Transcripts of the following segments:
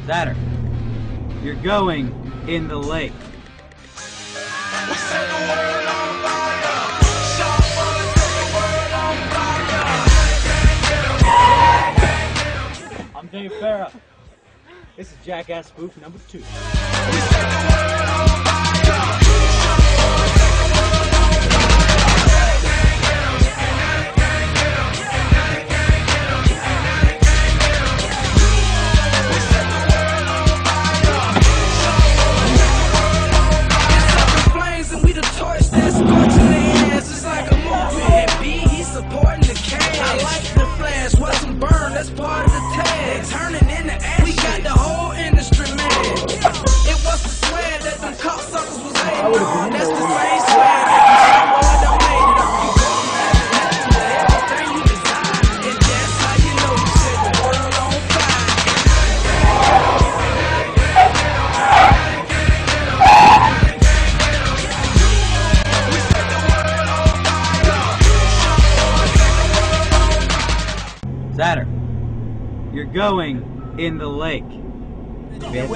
Zatter, you're going in the lake. We set the world on fire. Shot bullets, set the world on fire. I'm Dave Farah. This is Jackass Spoof number 2. We set the world on fire. That's part of the tag. Turning into action. We got the whole industry mad. It was the swag that them cocksuckers was hating on. That's the same swag that you boy donated on. You go from everything you desire. And that's how you know you set the world on fire. We set the world on fire. Zatter, you're going in the lake. Shorty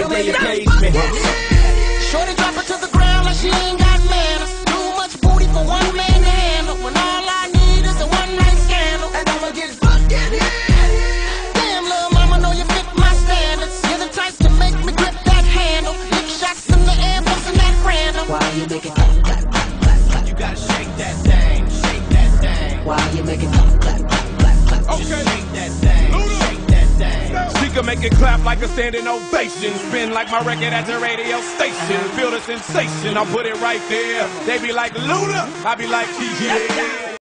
drop her to the ground like she ain't got manners. Too much booty for one man to handle. When all I need is a one-night scandal. And I'ma get fucking hit. Damn, little mama, know you fit my standards. You're the type to make me grip that handle. Lick shots in the air, bustin' that random. Why you making clap, clap, clap, clap, clap? You gotta shake that thing, shake that thing. Why you making clap, clap, clap, clap, clap? Just shake that thing, shake that thing. She can make it clap like a standing ovation. Spin like my record at the radio station. Feel the sensation, I'll put it right there. They be like Luda, I be like, yeah.